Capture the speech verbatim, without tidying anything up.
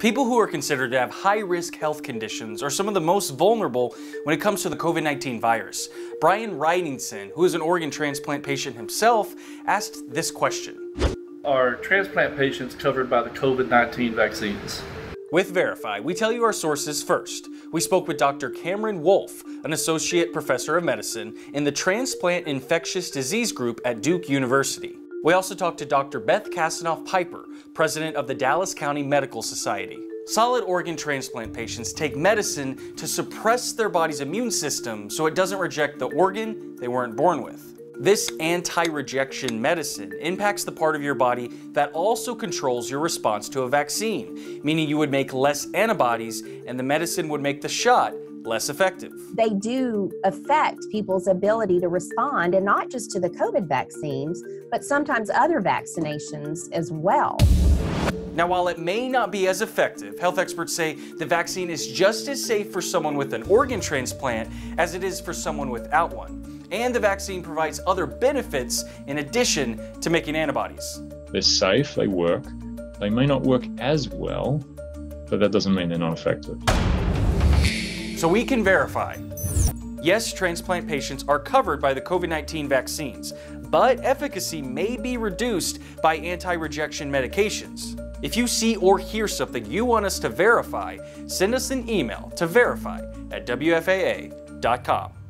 People who are considered to have high-risk health conditions are some of the most vulnerable when it comes to the COVID nineteen virus. Brian Wrightingson, who is an organ transplant patient himself, asked this question. Are transplant patients covered by the COVID nineteen vaccines? With Verify, we tell you our sources first. We spoke with Doctor Cameron Wolfe, an associate professor of medicine in the Transplant Infectious Disease Group at Duke University. We also talked to Doctor Beth Kasanoff Piper, president of the Dallas County Medical Society. Solid organ transplant patients take medicine to suppress their body's immune system so it doesn't reject the organ they weren't born with. This anti-rejection medicine impacts the part of your body that also controls your response to a vaccine, meaning you would make less antibodies and the medicine would make the shot less effective. They do affect people's ability to respond, and not just to the COVID vaccines, but sometimes other vaccinations as well. Now, while it may not be as effective, health experts say the vaccine is just as safe for someone with an organ transplant as it is for someone without one. And the vaccine provides other benefits in addition to making antibodies. They're safe, they work. They may not work as well, but that doesn't mean they're not effective. So we can verify. Yes, transplant patients are covered by the COVID nineteen vaccines, but efficacy may be reduced by anti-rejection medications. If you see or hear something you want us to verify, send us an email to verify at W F A A dot com.